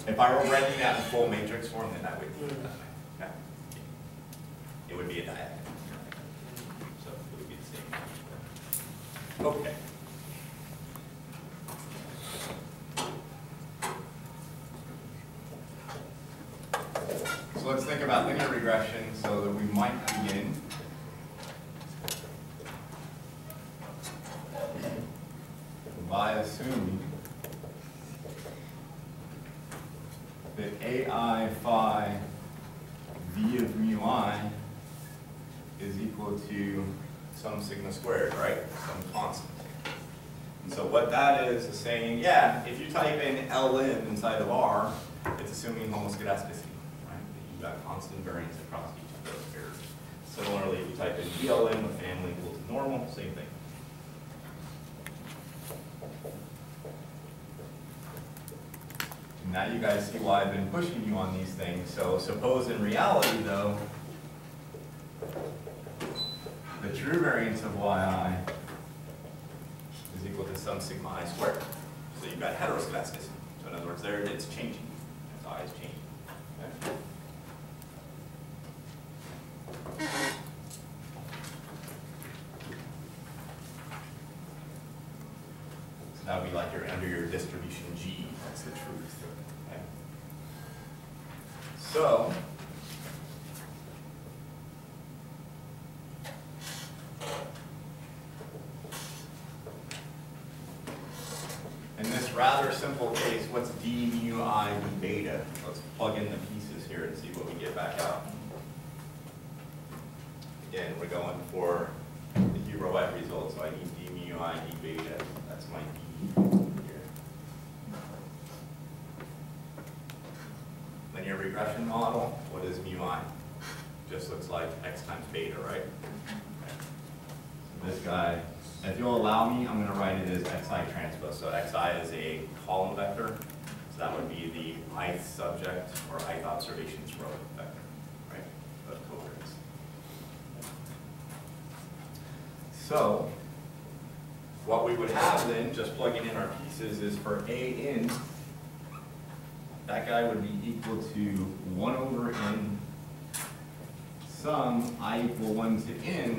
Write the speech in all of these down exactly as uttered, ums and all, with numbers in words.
If I were writing that in full matrix form, then I would do it that way. Okay. It would be a diagonal. So it would be the same. Okay. So let's think about linear regression so that we might begin by assuming that A I phi V of mu I is equal to some sigma squared, right? Some constant. And so what that is is saying, yeah, if you type in Ln inside of R, it's assuming homoscedasticity, right? That you've got constant variance across each of those pairs. Similarly, if you type in D L N with family equal to normal, same thing. Now you guys see why I've been pushing you on these things. So suppose in reality, though, the true variance of yi is equal to some sigma I squared. So you've got heteroscedasticity. So in other words, there it's changing. As I is changing. Okay? So that would be like you're under your distribution G. That's the truth. Okay? So, in this rather simple case, what's d mu I d beta? Let's plug in the pieces here and see what we get back out. Again, we're going for the Huber-White result, so I need d mu I d beta. That's my d here. Linear regression model, what is mu I? Just looks like x times beta, right? Okay. So this guy, if you'll allow me, I'm going to write it as xi transpose. So xi is a column vector. So that would be the ith subject or ith observations row vector, right, of covariance. So what we would have then, just plugging in our pieces, is for A in, that guy would be equal to one over n sum I equal one to n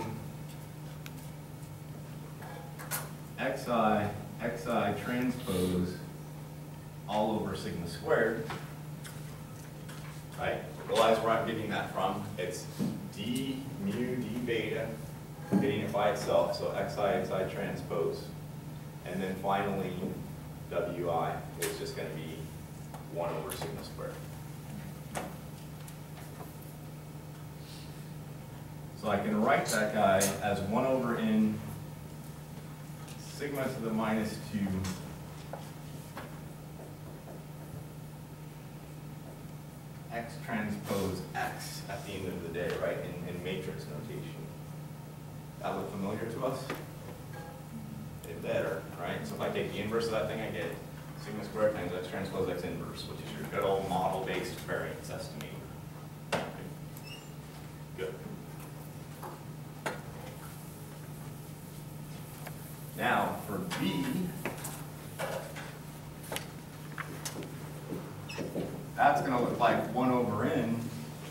xi, xi transpose all over sigma squared, right? Realize where I'm getting that from. It's d mu d beta, getting it by itself, so xi, xi transpose. And then finally, wi is just going to be one over sigma squared. So I can write that guy as one over n sigma to the minus two x transpose x at the end of the day, right, in, in matrix notation. That look familiar to us? It better, right? So if I take the inverse of that thing, I get sigma squared times x transpose x inverse, which is your good old model-based variance estimator. Okay. Good. Now, for B, that's going to look like one over n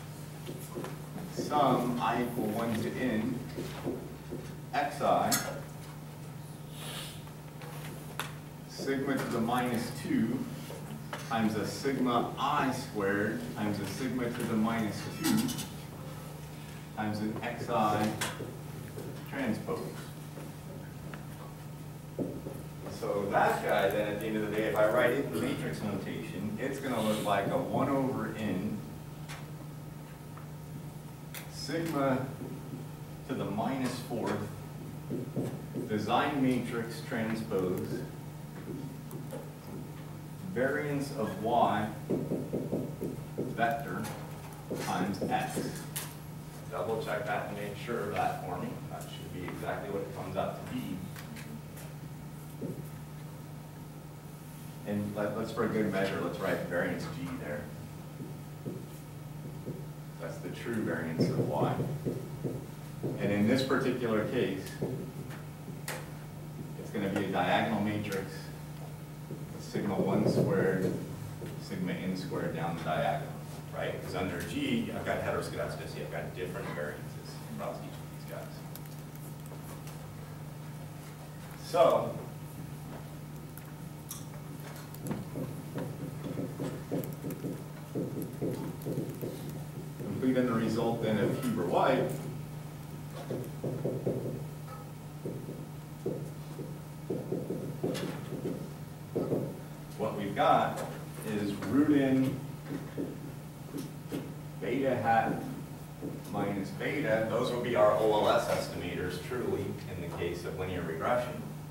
sum I equal one to n xi sigma to the minus two times a sigma I squared times a sigma to the minus two times an xi transpose. So that guy then at the end of the day, if I write it in matrix notation, it's going to look like a one over n sigma to the minus fourth design matrix transpose variance of y vector times x. Double check that and make sure of that for me. That should be exactly what it comes out to be. And let, let's for a good measure, let's write variance g there. That's the true variance of y. And in this particular case, it's going to be a diagonal matrix, sigma one squared sigma n squared down the diagonal, right? Because under G, I've got heteroscedasticity, I've got different variances across each of these guys. So, completing the result then of Huber-White, what we've got is root in beta hat minus beta. Those will be our O L S estimators, truly, in the case of linear regression.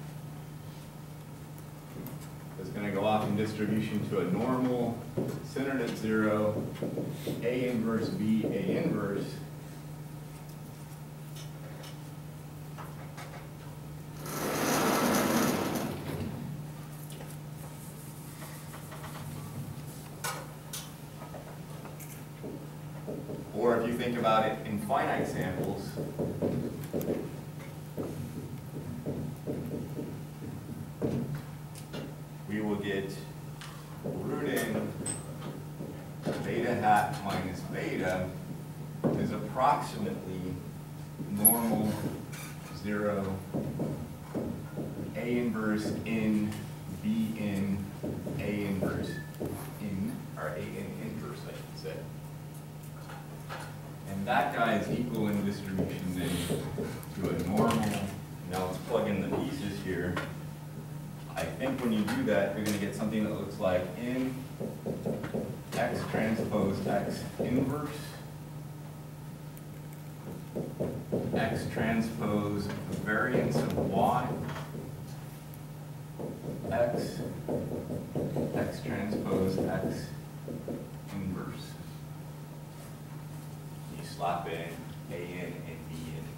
It's going to go off in distribution to a normal, centered at zero, A inverse B, A inverse. Or if you think about it in finite samples, we will get root in beta hat minus beta is approximately normal zero A inverse in B in A inverse in, or A in inverse, I should say. And that guy is equal in distribution then to a normal. Now let's plug in the pieces here. I think when you do that, you're going to get something that looks like in x transpose x inverse, x transpose variance of y, x, x transpose x inverse. You slap in A in and B in.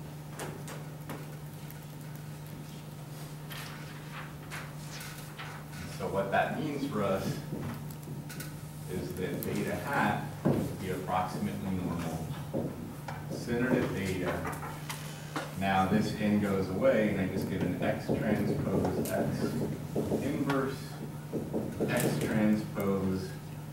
So what that means for us is that beta hat would be approximately normal, centered at beta. Now this n goes away, and I just get an x transpose x inverse, x transpose,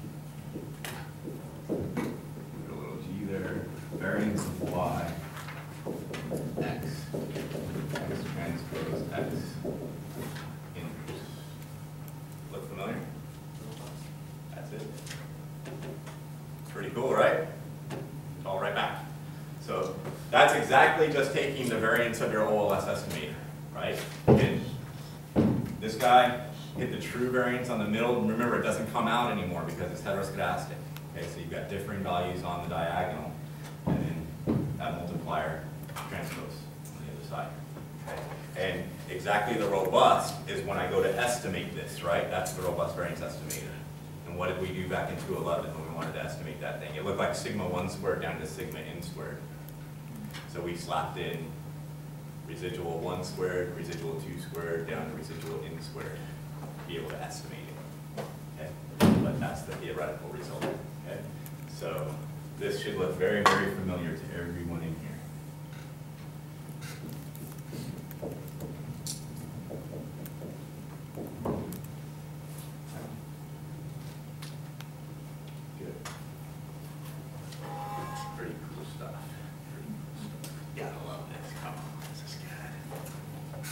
put a little g there, variance of y, x, x transpose x inverse. Look familiar? That's it. Pretty cool, right? It's all right back. So that's exactly just taking the variance of your O L S estimator, right? And this guy hit the true variance on the middle. Remember, it doesn't come out anymore because it's heteroscedastic. Okay, so you've got differing values on the diagonal, and then that multiplier transpose on the other side. Okay? And exactly the robust is when I go to estimate this, right? That's the robust variance estimator. And what did we do back in two eleven when we wanted to estimate that thing? It looked like sigma one squared down to sigma n squared. So we slapped in residual one squared, residual two squared, down to residual n squared to be able to estimate it. Okay? But that's the theoretical result. Okay? So this should look very, very familiar to everyone in here. Good. Pretty cool stuff. Pretty cool stuff. Gotta love this. Come on, this is good.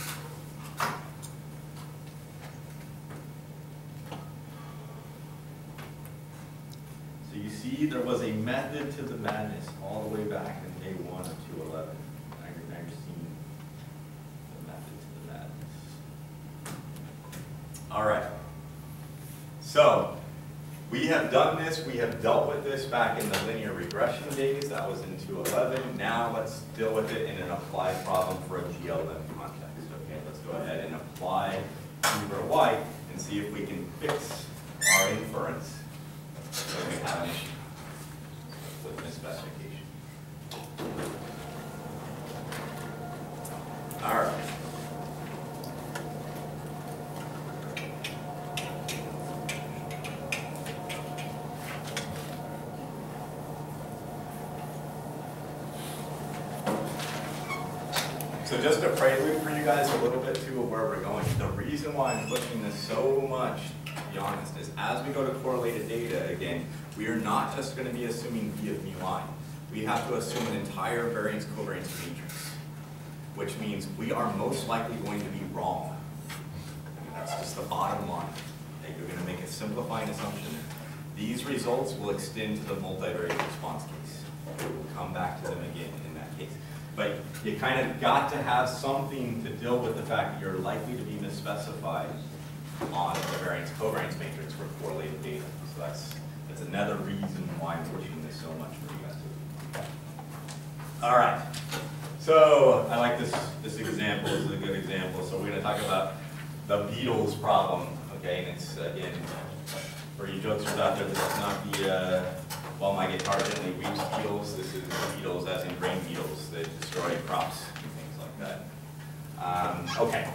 So you see there was a method to the madness all the way back in day one of two eleven. Now you're, now you're seeing the method to the madness. All right. So we have done this. We have dealt with this back in the linear regression days. That was in two eleven. Now let's deal with it in an applied problem for a G L M context. Okay, let's go ahead and apply Huber-White and see if we can fix our inference when we have an issue with misspecification. All right. So just a prelude for you guys a little bit too of where we're going. The reason why I'm pushing this so much be honest, is as we go to correlated data, again, we are not just going to be assuming V of mu I. We have to assume an entire variance covariance matrix, which means we are most likely going to be wrong. And that's just the bottom line. Okay? You're going to make a simplifying assumption. These results will extend to the multivariate response case. We'll come back to them again in that case. But you kind of got to have something to deal with the fact that you're likely to be misspecified on the variance covariance matrix for correlated data. So that's, that's another reason why I'm pushing this so much for you guys to. All right. So I like this, this example. This is a good example. So we're going to talk about the beetles problem. Okay, and it's, again, for you jokesters out there, this is not the, uh, while my guitar gently weeps beetles, this is the beetles as in grain beetles that destroy crops and things like that. Um, okay.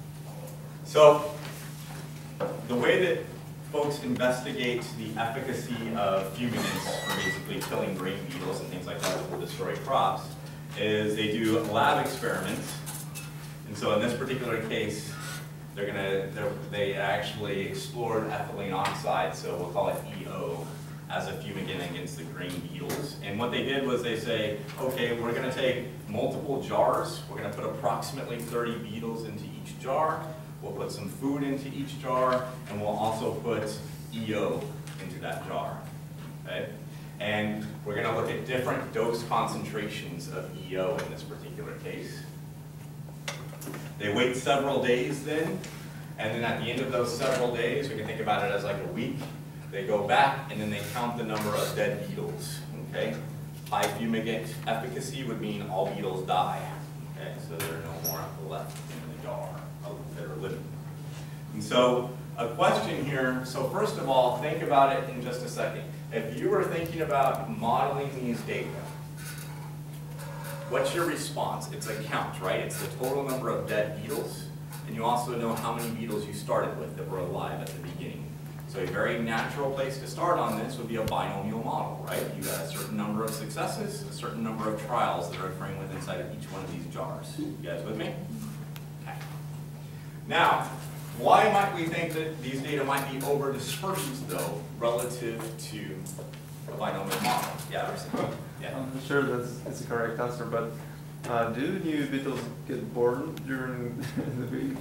So the way that folks investigate the efficacy of fumigants for basically killing grain beetles and things like that that will destroy crops is they do lab experiments. And so in this particular case, they're gonna, they're, they actually explored ethylene oxide, so we'll call it E O, as a fumigant against the grain beetles. And what they did was they say, okay, we're gonna take multiple jars, we're gonna put approximately thirty beetles into each jar, we'll put some food into each jar, and we'll also put E O into that jar, okay? And we're gonna look at different dose concentrations of E O in this particular case. They wait several days then, and then at the end of those several days, we can think about it as like a week, they go back and then they count the number of dead beetles, okay? High fumigant efficacy would mean all beetles die, okay? So there are no more left in the jar that are living. And so a question here, so first of all, think about it in just a second. If you were thinking about modeling these data, what's your response? It's a count, right? It's the total number of dead beetles, and you also know how many beetles you started with that were alive at the beginning. So a very natural place to start on this would be a binomial model, right? You got a certain number of successes, a certain number of trials that are occurring within inside of each one of these jars. You guys with me? Okay. Now, why might we think that these data might be over dispersed though, relative to a binomial model? Yeah, yeah. I'm not sure that's, that's the correct answer, but uh, do new beetles get born during the week?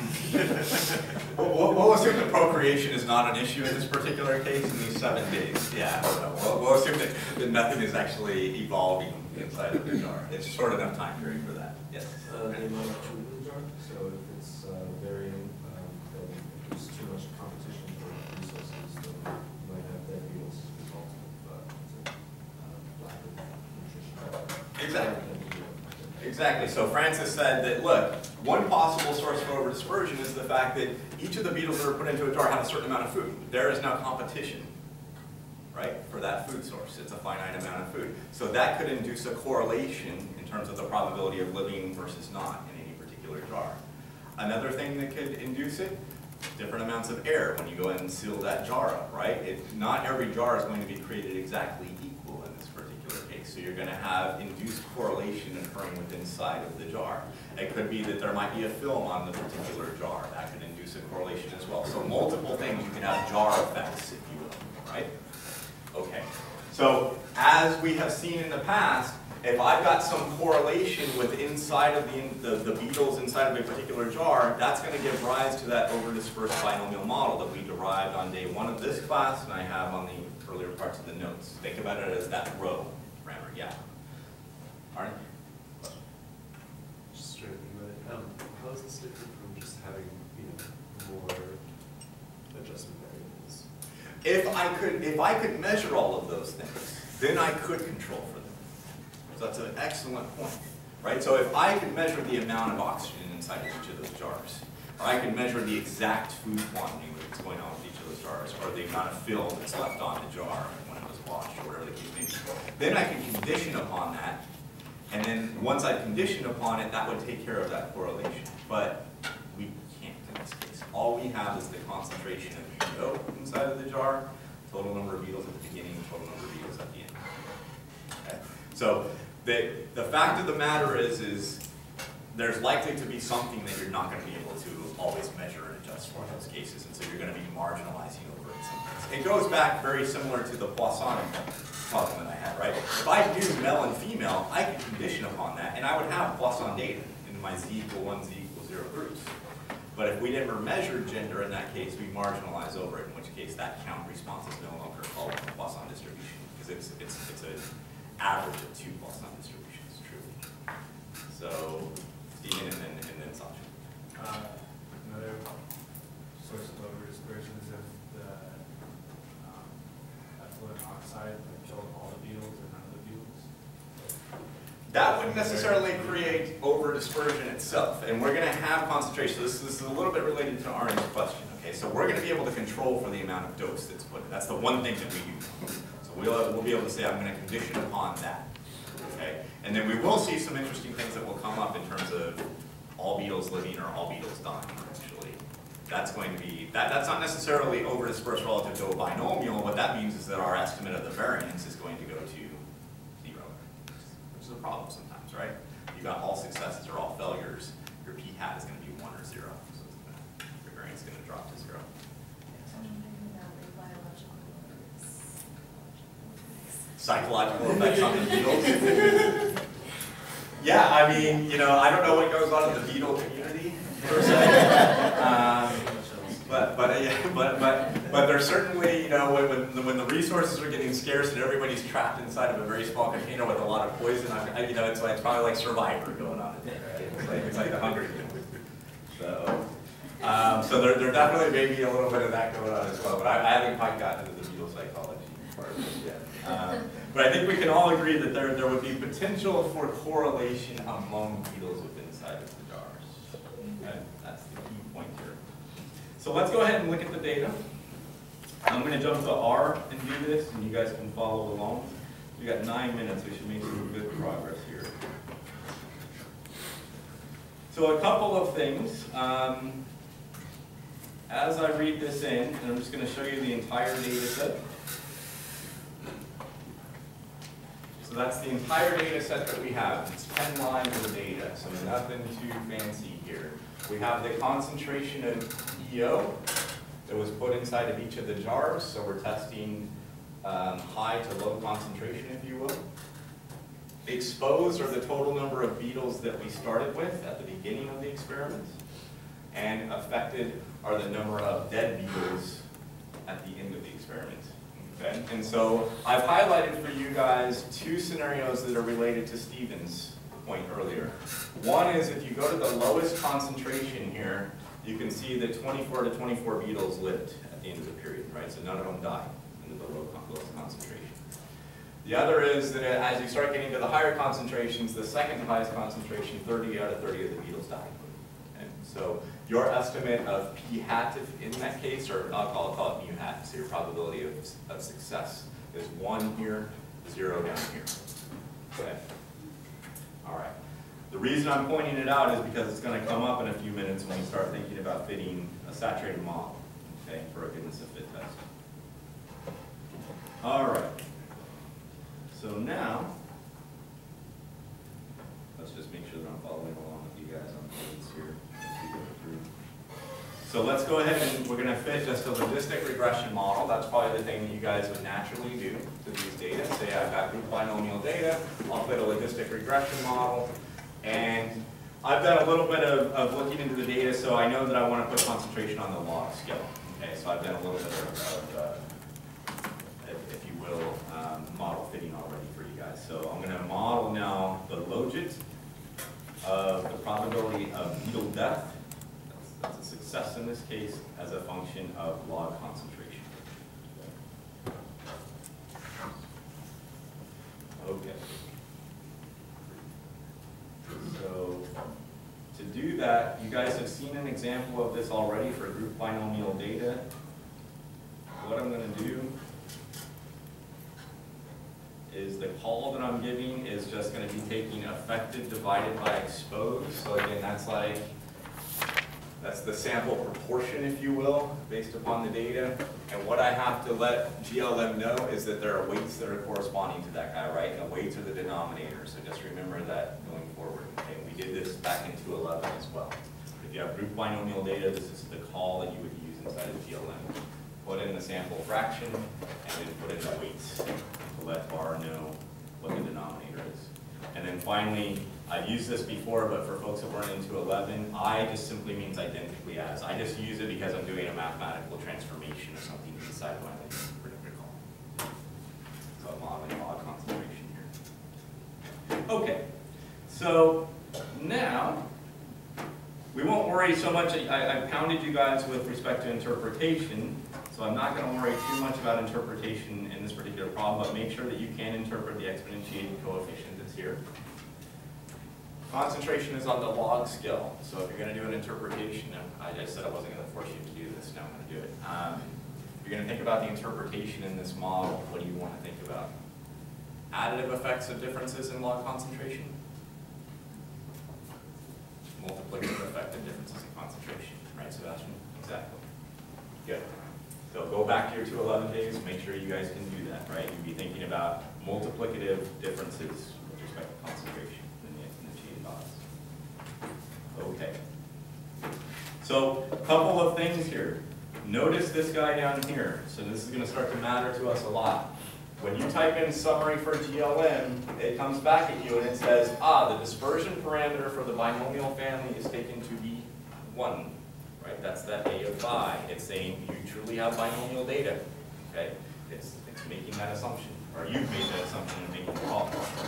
We'll, we'll assume that procreation is not an issue in this particular case in these seven days. Yeah, we'll, we'll assume that, that nothing is actually evolving inside of the jar. It's short enough time period for that. Yes? Uh, the amount of food in the jar, so if it's uh, varying, um, then if there's too much competition for resources, then you might have dead beetles as a result of uh, uh, lack of nutrition. Exactly. Exactly. So Francis said that, look, one possible source for over-dispersion is the fact that each of the beetles that are put into a jar have a certain amount of food. There is no competition, right, for that food source. It's a finite amount of food. So that could induce a correlation in terms of the probability of living versus not in any particular jar. Another thing that could induce it, different amounts of air when you go in and seal that jar up, right? It, not every jar is going to be created exactly equal in this particular case. So you're going to have induced correlation occurring within inside of the jar. It could be that there might be a film on the particular jar. That could induce a correlation as well. So multiple things, you can have jar effects, if you will, right? Okay. So as we have seen in the past, if I've got some correlation with inside of the, the, the beetles inside of a particular jar, that's going to give rise to that over-dispersed binomial model that we derived on day one of this class and I have on the earlier parts of the notes. Think about it as that row parameter. Yeah. All right. Just straight with it. Um, how is this different from just having, you know, more adjustment variables? If I could, if I could measure all of those things, then I could control for them. So that's an excellent point, right? So if I could measure the amount of oxygen inside of each of those jars, or I could measure the exact food quantity that's going on with each of those jars, or the amount of film that's left on the jar when it was washed, or whatever the case may be, then I can condition upon that, and then once I condition upon it, that would take care of that correlation. But we can't in this case. All we have is the concentration of E O inside of the jar, total number of beetles at the beginning, total number of beetles at the end. Okay? So the, the fact of the matter is, is there's likely to be something that you're not going to be able to always measure and adjust adjust for those cases, and so you're going to be marginalizing over it. Sometimes. It goes back very similar to the Poisson problem that I had, right? If I knew male and female, I could condition upon that, and I would have Poisson data in my z equal one, z equal zero groups. But if we never measured gender in that case, we marginalize over it, in which case that count response is no longer called a Poisson distribution, because it's it's it's an average of two Poisson distributions, truly. So, Stephen and then and then Sasha. Uh, another source of over dispersion is if the um, effluent oxide like killed all the beetles or none of the beetles. That wouldn't necessarily create over dispersion itself, and we're going to have concentration. This, this is a little bit related to Arne's question. Okay, so we're going to be able to control for the amount of dose that's put in. That's the one thing that we do. So we'll we'll be able to say I'm going to condition upon that. Okay, and then we will see some interesting things that will come up in terms of all beetles living or all beetles dying. Actually, that's going to be that. That's not necessarily over dispersed relative to a binomial. What that means is that our estimate of the variance is going to go to zero. Which is a problem sometimes, right? You got all successes or all failures, your p hat is going to be one or zero, so it's gonna, your variance is going to drop to zero. Psychological effects on the beetles. Yeah, I mean, you know, I don't know what goes on in the beetle community per se, um, but but, uh, yeah, but but but there's certainly, you know, when when the, when the resources are getting scarce and everybody's trapped inside of a very small container with a lot of poison, I, I, you know, it's like it's probably like Survivor going on in there, right? It's like it's like the Hunger Games. So um, so there there definitely may be a little bit of that going on as well, but I, I haven't quite gotten into the beetle psychology part of it yet. Um, but I think we can all agree that there there would be potential for correlation among beetles within inside of the jars. Okay? That's the key point here. So let's go ahead and look at the data. I'm going to jump to R and do this, and you guys can follow along. We got nine minutes. We should make some good progress here. So a couple of things. Um, as I read this in, and I'm just going to show you the entire data set. So that's the entire data set that we have. It's ten lines of data, so nothing too fancy here. We have the concentration of E O that was put inside of each of the jars, so we're testing um, high to low concentration, if you will. Exposed are the total number of beetles that we started with at the beginning of the experiment, and affected are the number of dead beetles at the end of the experiment. Okay? And so I've highlighted for you guys two scenarios that are related to Stephen's point earlier. One is if you go to the lowest concentration here, you can see that twenty-four to twenty-four beetles lived at the end of the period, right? So none of them died into the low, lowest concentration. The other is that as you start getting to the higher concentrations, the second highest concentration, thirty out of thirty of the beetles died. Okay? So your estimate of p hat if in that case, or I'll call it, call it mu hat, so your probability of, of success is one here, zero down here. Okay. All right. The reason I'm pointing it out is because it's going to come up in a few minutes when we start thinking about fitting a saturated model, okay, for a goodness of fit test. All right. So now, let's just make sure that I'm following along with you guys on the dates here. So let's go ahead and we're going to fit just a logistic regression model. That's probably the thing that you guys would naturally do to these data. Say I've got group binomial data, I'll fit a logistic regression model. And I've done a little bit of, of looking into the data, so I know that I want to put concentration on the log scale. Okay, so I've done a little bit of, of uh, if, if you will, um, model fitting already for you guys. So I'm going to model now the logit of the probability of beetle death. That's, that's a success in this case as a function of log concentration. Okay. So to do that, you guys have seen an example of this already for group binomial data. What I'm going to do is the call that I'm giving is just going to be taking affected divided by exposed. So again, that's like, that's the sample proportion, if you will, based upon the data. And what I have to let G L M know is that there are weights that are corresponding to that guy, right? And weights are the denominator, so just remember that going forward. Okay, we did this back in two eleven as well. If If you have group binomial data, this is the call that you would use inside of G L M. Put in the sample fraction, and then put in the weights to let R know what the denominator is. And then finally, I've used this before, but for folks that weren't into eleven, I just simply means identically as. I just use it because I'm doing a mathematical transformation of something inside my linear predictor column. So I'm modeling log concentration here. Okay, so now, we won't worry so much. I, I pounded you guys with respect to interpretation, so I'm not going to worry too much about interpretation in this particular problem, but make sure that you can interpret the exponentiating coefficient that's here. Concentration is on the log scale, so if you're going to do an interpretation, I just said I wasn't going to force you to do this, now I'm going to do it. Um, if you're going to think about the interpretation in this model, what do you want to think about? Additive effects of differences in log concentration? Multiplicative effect of differences in concentration, right, Sebastian? Exactly. Good. So go back to your two eleven days, make sure you guys can do that, right? You'd be thinking about multiplicative differences with respect to concentration in the exponentiated odds. Okay. So a couple of things here. Notice this guy down here. So this is going to start to matter to us a lot. When you type in summary for G L M, it comes back at you and it says, ah, the dispersion parameter for the binomial family is taken to be one, right? That's that A of phi. It's saying you truly have binomial data, okay? It's, it's making that assumption, or you've made that assumption and making the call.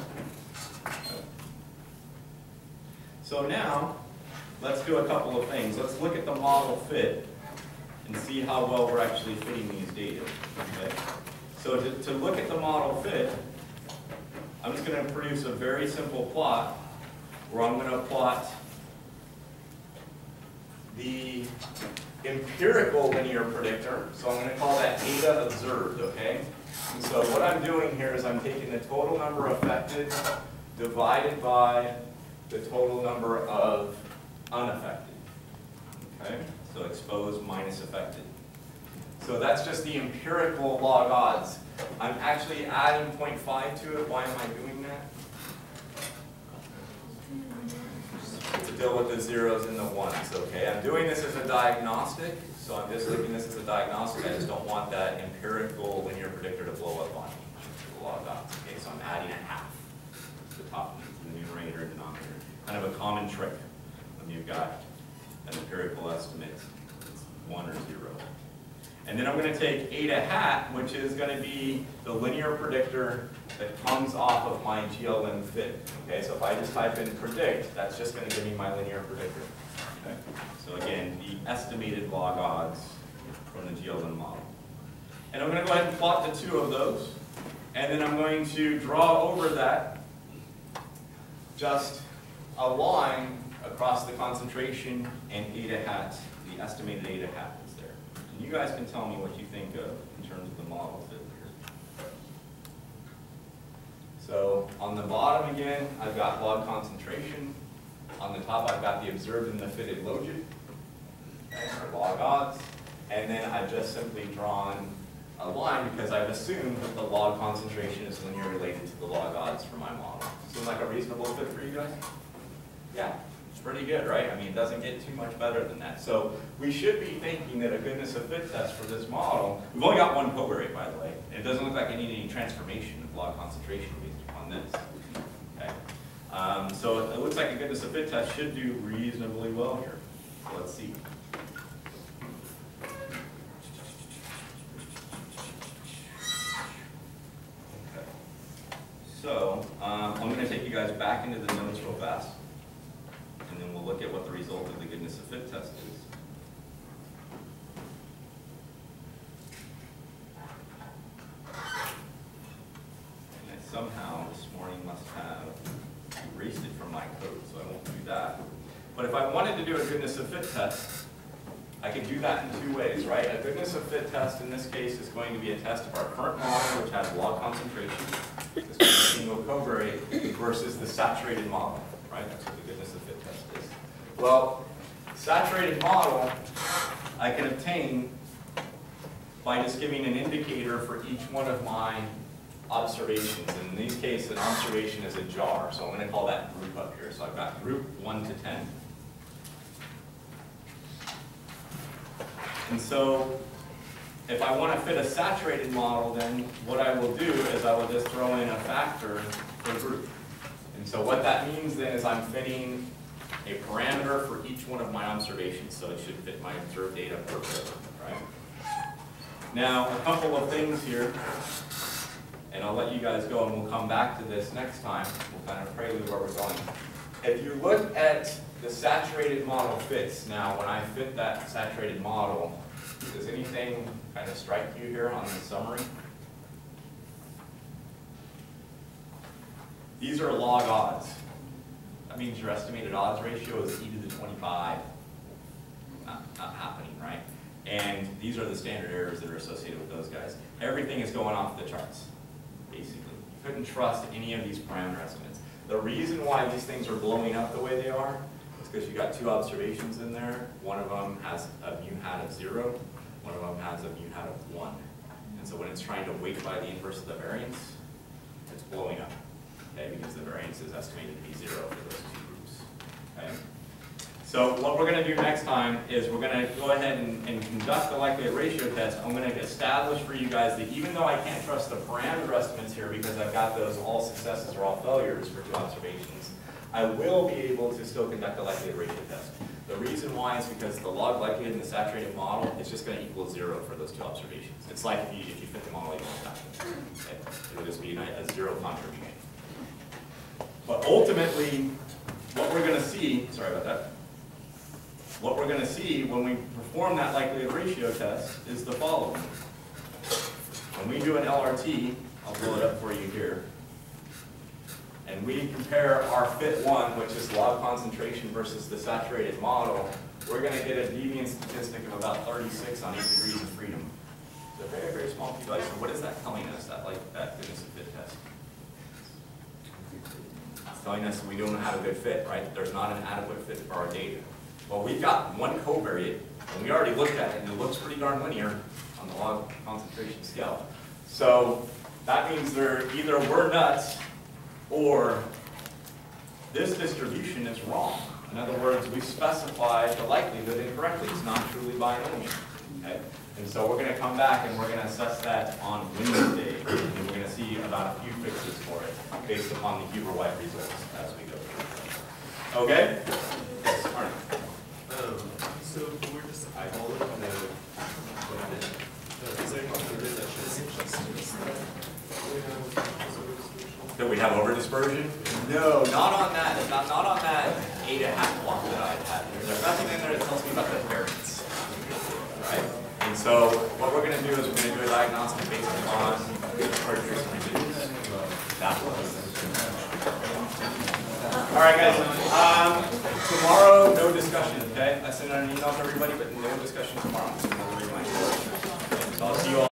So now, let's do a couple of things. Let's look at the model fit and see how well we're actually fitting these data, okay? So to, to look at the model fit, I'm just going to produce a very simple plot where I'm going to plot the empirical linear predictor. So I'm going to call that eta observed, okay? And so what I'm doing here is I'm taking the total number affected divided by the total number of unaffected, okay? So exposed minus affected. So that's just the empirical log odds. I'm actually adding zero point five to it. Why am I doing that? To deal with the zeros and the ones, okay? I'm doing this as a diagnostic, so I'm just looking at this as a diagnostic. I just don't want that empirical linear predictor to blow up on me, the log odds, okay? So I'm adding a half to the top, the numerator and denominator. Kind of a common trick when you've got an empirical estimate, it's one or zero. And then I'm going to take eta hat, which is going to be the linear predictor that comes off of my G L M fit. Okay, so if I just type in predict, that's just going to give me my linear predictor. Okay, so again, the estimated log odds from the G L M model. And I'm going to go ahead and plot the two of those. And then I'm going to draw over that just a line across the concentration and eta hat, the estimated eta hat. You guys can tell me what you think of in terms of the model fit here. So on the bottom again, I've got log concentration. On the top, I've got the observed and the fitted logit, okay, or log odds. And then I've just simply drawn a line because I've assumed that the log concentration is linear related to the log odds for my model. Seem like a reasonable fit for you guys? Yeah. Pretty good, right? I mean, it doesn't get too much better than that. So we should be thinking that a goodness of fit test for this model, we've only got one covariate, by the way. It doesn't look like I need any transformation of log concentration based upon this. Okay. Um, so it looks like a goodness of fit test should do reasonably well here. So let's see. Okay. So um, I'm going to take you guys back into the notes real fast. And then we'll look at what the result of the goodness of fit test is. And I somehow this morning must have erased it from my code, so I won't do that. But if I wanted to do a goodness of fit test, I could do that in two ways, right? A goodness of fit test in this case is going to be a test of our current model, which has log concentration, this single covariate, versus the saturated model, right? That's what the goodness of fit test is. Well, saturated model I can obtain by just giving an indicator for each one of my observations. And in this case, an observation is a jar, so I'm going to call that group up here. So I've got group one to ten. And so if I want to fit a saturated model, then what I will do is I will just throw in a factor for group. And so what that means then is I'm fitting a parameter for each one of my observations, so it should fit my observed data per curve, right? Now, a couple of things here, and I'll let you guys go, and we'll come back to this next time. We'll kind of prelude where we're going. If you look at the saturated model fits, now when I fit that saturated model, does anything kind of strike you here on the summary? These are log odds. That means your estimated odds ratio is e to the twenty-five. Not, not happening, right? And these are the standard errors that are associated with those guys. Everything is going off the charts, basically. You couldn't trust any of these parameter estimates. The reason why these things are blowing up the way they are is because you got two observations in there. One of them has a mu hat of zero. One of them has a mu hat of one. And so when it's trying to weight by the inverse of the variance, it's blowing up, okay, because the variance is estimated to be zero for those two groups, okay? So what we're going to do next time is we're going to go ahead and, and conduct the likelihood ratio test. I'm going to establish for you guys that even though I can't trust the parameter estimates here because I've got those all successes or all failures for two observations, I will be able to still conduct a likelihood ratio test. The reason why is because the log likelihood in the saturated model is just going to equal zero for those two observations. It's like if you, if you fit them all even factor. Okay? It would just be a, a zero contribution. But ultimately, what we're going to see, sorry about that, what we're going to see when we perform that likelihood ratio test is the following. When we do an L R T, I'll blow it up for you here, and we compare our fit one, which is log concentration versus the saturated model, we're going to get a deviance statistic of about thirty-six on eight degrees of freedom. It's a very, very small p value. So what is that telling us, that like that goodness of fit test? It's telling us we don't have a good fit, right? There's not an adequate fit for our data. Well, we've got one covariate, and we already looked at it, and it looks pretty darn linear on the log concentration scale. So that means they're either we're nuts, or this distribution is wrong. In other words, we specified the likelihood incorrectly. It's not truly binomial. Okay? And so we're going to come back and we're going to assess that on Wednesday, and we're going to see about a few fixes for it based upon the Huber-White results as we go through. Okay? Yes, Arnie. Um, so we're just eyeballing the, the, is there anything that should That we have over dispersion? No, not on that. Not, not on that eight and a half block that I had. There's nothing in there that tells me about the variance. Right? And so what we're going to do is we're going to do a diagnostic based on arbitrary residuals. That was. All right, guys. Um, tomorrow, no discussion. Okay, I sent out an email to everybody, but no discussion tomorrow. So I'll see you all.